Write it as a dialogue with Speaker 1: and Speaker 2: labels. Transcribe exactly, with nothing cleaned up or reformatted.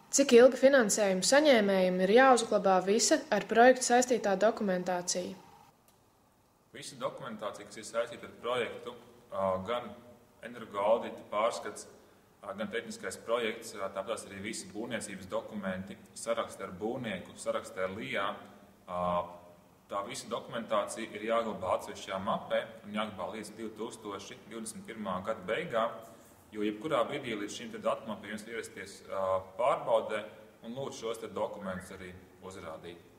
Speaker 1: Cik ilgi finansējuma saņēmējiem ir jāuzglabā visa ar projektu saistītā dokumentācija?
Speaker 2: Visa dokumentācija, kas ir saistīta ar projektu, gan energoaudita pārskats, gan tehniskais projekts, tāpēc arī visi būvniecības dokumenti, saraksti ar būvnieku, saraksti ar L I A, tā visa dokumentācija ir jāglabā atsevišķā mapē un jāglabā līdz divi tūkstoši divdesmit pirmā gada beigām, jo jebkurā brīdī līdz šim datumam pie jums ierasties pārbaudē un lūdzu šos dokumentus arī uzrādīt.